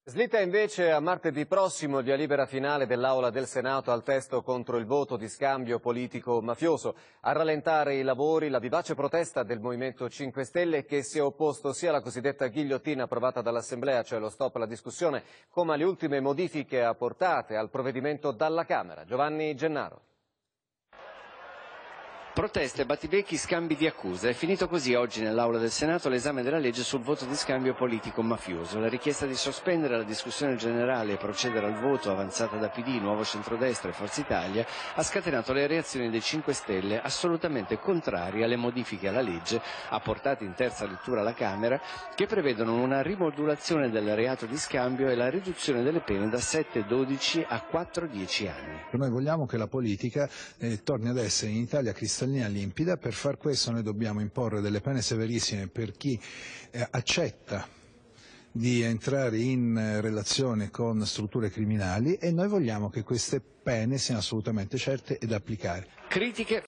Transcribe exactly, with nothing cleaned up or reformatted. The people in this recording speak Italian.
Slitta invece a martedì prossimo il via libera finale dell'Aula del Senato al testo contro il voto di scambio politico mafioso. A rallentare i lavori la vivace protesta del Movimento cinque Stelle, che si è opposto sia alla cosiddetta ghigliottina approvata dall'Assemblea, cioè lo stop alla discussione, come alle ultime modifiche apportate al provvedimento dalla Camera. Giovanni Gennaro. Proteste, battibecchi, scambi di accuse. È finito così oggi nell'Aula del Senato l'esame della legge sul voto di scambio politico-mafioso. La richiesta di sospendere la discussione generale e procedere al voto, avanzata da P D, Nuovo Centrodestra e Forza Italia, ha scatenato le reazioni dei cinque Stelle, assolutamente contrarie alle modifiche alla legge, apportate in terza lettura alla Camera, che prevedono una rimodulazione del reato di scambio e la riduzione delle pene da sette dodici a quattro dieci anni. Noi vogliamo che la politica eh, torni ad essere in Italia cristallina limpida. Per far questo noi dobbiamo imporre delle pene severissime per chi eh, accetta di entrare in eh, relazione con strutture criminali, e noi vogliamo che queste pene siano assolutamente certe ed applicare. Critiche